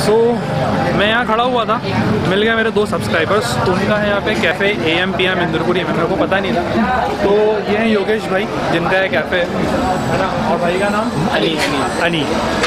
सो मैं यहाँ खड़ा हुआ था, मिल गया मेरे 2 सब्सक्राइबर्स। तो उनका है यहाँ पे कैफ़े AM/PM इंद्रपुरी में, मेरे को पता नहीं था। तो ये हैं योगेश भाई जिनका है कैफ़े, है ना, और भाई का नाम Ani.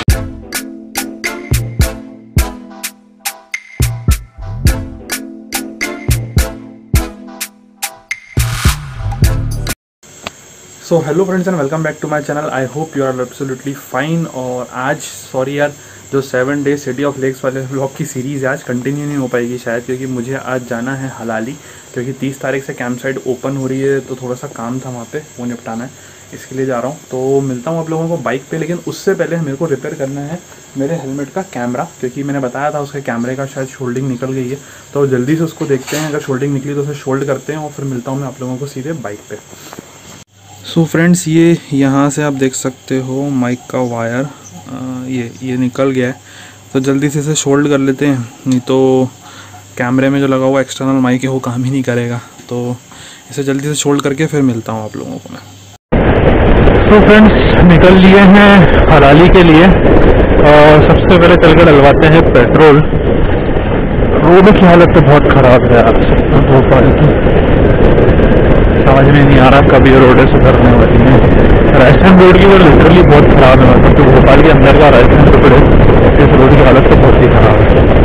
So hello friends and welcome back to my channel. I hope you are absolutely fine. और आज सॉरी यार, जो 7 डेज सिटी ऑफ लेक्स वाले ब्लॉग की सीरीज़ है आज कंटिन्यू नहीं हो पाएगी शायद, क्योंकि मुझे आज जाना है हलाली, क्योंकि 30 तारीख से कैंप साइट ओपन हो रही है। तो थोड़ा सा काम था वहाँ पे, वो निपटाना है, इसके लिए जा रहा हूँ। तो मिलता हूँ आप लोगों को बाइक पे, लेकिन उससे पहले मेरे को रिपेयर करना है मेरे हेलमेट का कैमरा, क्योंकि मैंने बताया था उसके कैमरे का शायद शोल्डिंग निकल गई है। तो जल्दी से उसको देखते हैं, अगर शोल्डिंग निकली तो उसे शोल्ड करते हैं और फिर मिलता हूँ मैं आप लोगों को सीधे बाइक पे। सो फ्रेंड्स, ये यहाँ से आप देख सकते हो माइक का वायर ये निकल गया है। तो जल्दी से इसे शोल्ड कर लेते हैं, नहीं तो कैमरे में जो लगा हुआ एक्सटर्नल माइक है वो काम ही नहीं करेगा। तो इसे जल्दी से शोल्ड करके फिर मिलता हूँ आप लोगों को मैं। तो फ्रेंड्स, निकल लिए हैं हलाली के लिए और सबसे पहले चल कर डलवाते हैं पेट्रोल। रोड की हालत तो बहुत ख़राब है आप भोपाल की, समझ में नहीं आ रहा कब ये रोडें सुधरने वाली हैं। राजस्थान रोड की वो लिटरली बहुत ख़राब है, मतलब जो भोपाल के अंदर का राजस्थान रोड है, इस रोड की हालत तो बहुत ही ख़राब है।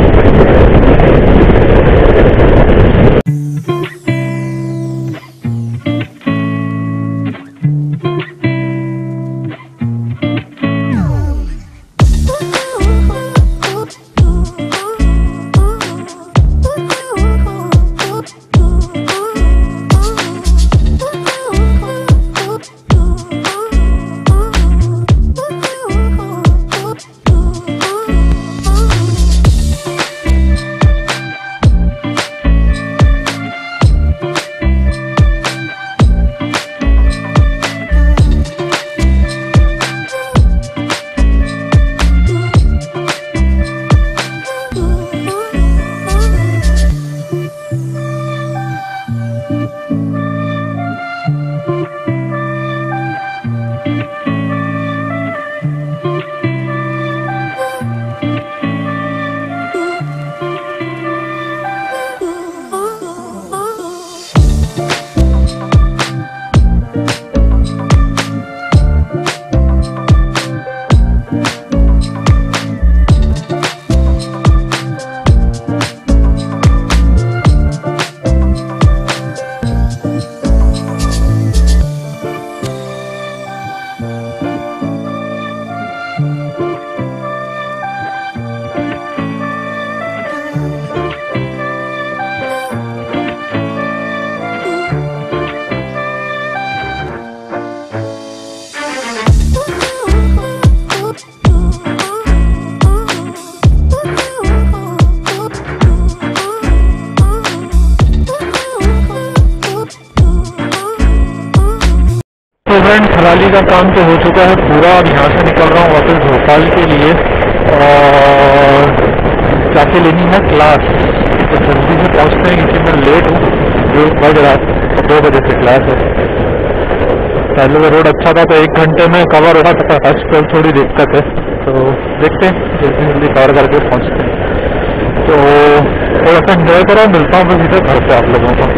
हलाली का काम तो हो चुका है पूरा। अब यहाँ से निकल रहा हूँ वापस भोपाल के लिए और जाके लेनी है क्लास। तो जल्दी से पहुँचते हैं क्योंकि मैं लेट हूँ, जो बज रहा 2 बजे से क्लास है। पहले तो रोड अच्छा था तो 1 घंटे में कवर हो रहा था, आजकल थोड़ी दिक्कत है। तो देखते हैं जल्दी जल्दी कवर करके पहुँचते हैं। तो थोड़ा सा एंजॉय करो, मिलता हूँ मैं सीधे घर पे आप लोगों को।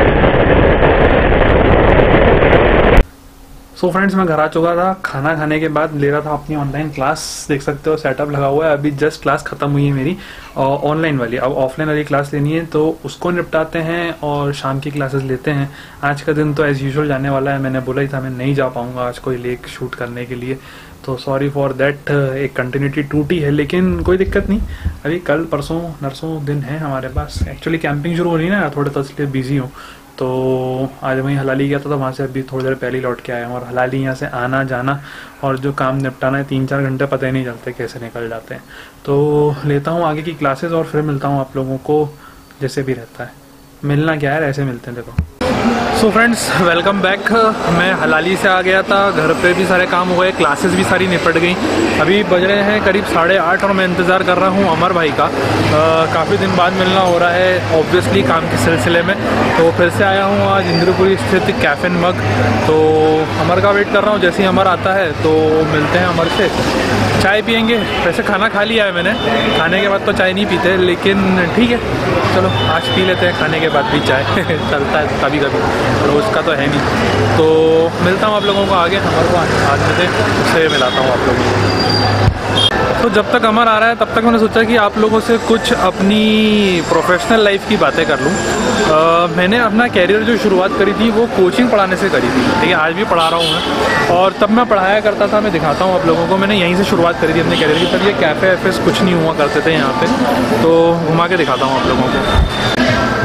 सो फ्रेंड्स, मैं घर आ चुका था। खाना खाने के बाद ले रहा था अपनी ऑनलाइन क्लास, देख सकते हो सेटअप लगा हुआ है। अभी जस्ट क्लास खत्म हुई है मेरी ऑनलाइन वाली। अब ऑफलाइन वाली क्लास लेनी है, तो उसको निपटाते हैं और शाम की क्लासेस लेते हैं। आज का दिन तो एज यूजुअल जाने वाला है। मैंने बोला ही था मैं नहीं जा पाऊंगा आज कोई लेक शूट करने के लिए, तो सॉरी फॉर दैट। एक कंटिन्यूटी टूटी है, लेकिन कोई दिक्कत नहीं। अभी कल परसों नरसों दिन है हमारे पास। एक्चुअली कैंपिंग शुरू हो रही है ना, थोड़े तो इसलिए बिजी हूँ। तो आज वहीं हलाली गया था, तो वहाँ से अभी थोड़ी देर पहले लौट के आया हूँ। और हलाली यहाँ से आना जाना और जो काम निपटाना है 3-4 घंटे पता ही नहीं चलते कैसे निकल जाते हैं। तो लेता हूँ आगे की क्लासेस और फिर मिलता हूँ आप लोगों को जैसे भी रहता है। मिलना क्या है, ऐसे मिलते हैं देखो। So friends welcome back. मैं हलाली से आ गया था, घर पे भी सारे काम हो गए, क्लासेस भी सारी निपट गई। अभी बज रहे हैं करीब 8:30 और मैं इंतज़ार कर रहा हूँ अमर भाई का। काफ़ी दिन बाद मिलना हो रहा है ऑब्वियसली काम के सिलसिले में। तो फिर से आया हूँ आज इंद्रपुरी स्थित कैफ़े मग। तो अमर का वेट कर रहा हूँ, जैसे ही अमर आता है तो मिलते हैं अमर से, चाय पियेंगे। वैसे खाना खा लिया है मैंने, खाने के बाद तो चाय नहीं पीते, लेकिन ठीक है चलो आज पी लेते हैं खाने के बाद भी चाय चलता है कभी कभी, रोज़ का तो है नहीं। तो मिलता हूँ आप लोगों को आगे, अमर को आज में थे उससे मिलाता हूँ आप लोगों को। तो जब तक अमर आ रहा है तब तक मैंने सोचा कि आप लोगों से कुछ अपनी प्रोफेशनल लाइफ की बातें कर लूँ। मैंने अपना कैरियर जो शुरुआत करी थी वो कोचिंग पढ़ाने से करी थी, ठीक है। आज भी पढ़ा रहा हूँ मैं, और तब मैं पढ़ाया करता था। मैं दिखाता हूँ आप लोगों को, मैंने यहीं से शुरुआत करी थी अपने कैरियर की। तब ये कैफ़े वैफेस कुछ नहीं हुआ करते थे यहाँ पे, तो घुमा के दिखाता हूँ आप लोगों को।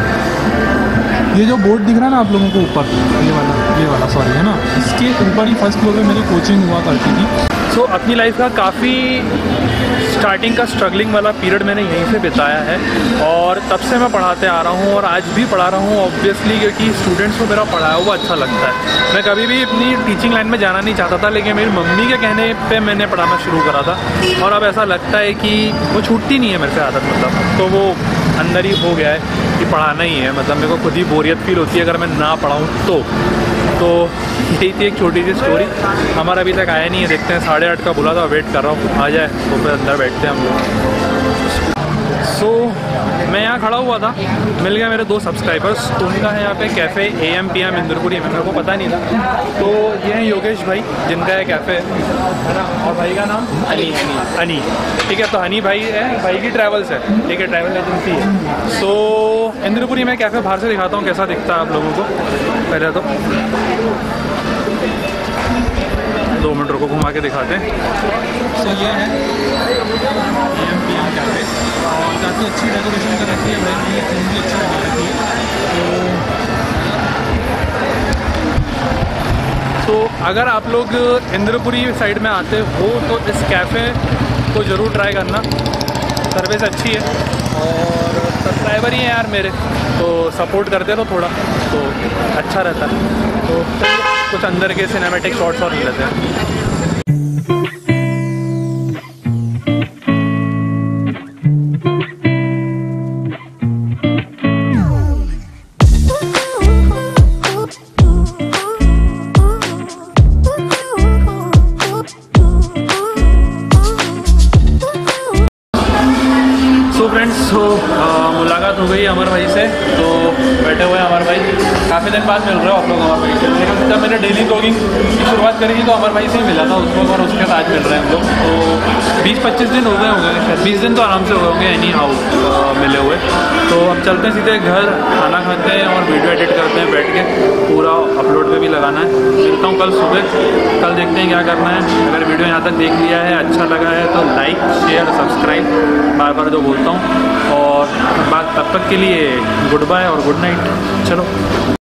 ये जो बोर्ड दिख रहा है ना आप लोगों को ऊपर, ये वाला सॉरी है ना, इसके ऊपर ही फर्स्ट फ्लोर पे मेरी कोचिंग हुआ करती थी। सो अपनी लाइफ का काफ़ी स्टार्टिंग का स्ट्रगलिंग वाला पीरियड मैंने यहीं से बिताया है, और तब से मैं पढ़ाते आ रहा हूँ और आज भी पढ़ा रहा हूँ ऑब्वियसली, क्योंकि स्टूडेंट्स को मेरा पढ़ाया हुआ अच्छा लगता है। मैं कभी भी अपनी टीचिंग लाइन में जाना नहीं चाहता था, लेकिन मेरी मम्मी के कहने पे मैंने पढ़ाना शुरू करा था, और अब ऐसा लगता है कि वो छूटती नहीं है मेरे से आदत, मतलब तो वो अंदर ही हो गया है कि पढ़ाना ही है। मतलब मेरे को खुद ही बोरियत फील होती है अगर मैं ना पढ़ाऊँ तो यही थी एक छोटी सी स्टोरी। हमारा अभी तक आया नहीं है, देखते हैं 8:30 का बुला था, वेट कर रहा हूँ आ जाए तो फिर अंदर बैठते हैं हम लोग। सो मैं यहाँ खड़ा हुआ था, मिल गया मेरे 2 सब्सक्राइबर्स। तो उनका है यहाँ पे कैफ़े AM/PM इंद्रपुरी में, मेरे को पता नहीं था। तो ये हैं योगेश भाई जिनका है कैफ़े है ना, और भाई का नाम हनी, ठीक है। तो हनी भाई है, भाई की ट्रैवल्स है, ठीक है, ट्रैवल एजेंसी है। सो इंद्रपुरी में कैफ़े बाहर से दिखाता हूँ कैसा दिखता है आप लोगों को। पहले तो 2 मिनट रुको, घुमा के दिखाते हैं। सो ये है AM/PM कैफ़े, और काफ़ी अच्छी डेकोरेशन कर रखी है भाई ने, थीम भी अच्छा बना रखी है। तो अगर आप लोग इंद्रपुरी साइड में आते हो तो इस कैफ़े को ज़रूर ट्राई करना, सर्विस अच्छी है, और सब्सक्राइबर ही हैं यार मेरे, तो सपोर्ट करते रहो थोड़ा तो अच्छा रहता है। तो कुछ अंदर के सिनेमैटिक शॉट्स और ले लेते हैं। मुलाकात हो गई अमर भाई से, तो बैठे हुए हैं अमर भाई, काफ़ी दिन बाद मिल रहे हो आप लोग अमर भाई से। लेकिन जब मैंने डेली ब्लॉगिंग की शुरुआत करी थी तो अमर भाई से ही मिला था उसको, और उसके साथ मिल रहे हैं हम लोग। तो 20-25 दिन हो गए होंगे शायद, 20 दिन तो आराम से हो गए होंगे एनी हाउ मिले हुए। तो अब चलते हैं सीधे घर, खाना खाते हैं और वीडियो एडिट करते हैं बैठ के, पूरा अपलोड पे भी लगाना है। मिलता हूँ कल सुबह, कल देखते हैं क्या करना है। अगर वीडियो यहाँ तक देख लिया है, अच्छा लगा है तो लाइक शेयर सब्सक्राइब बार बार जो बोलता हूँ, और बात तब तक के लिए गुड बाय और गुड नाइट। चलो।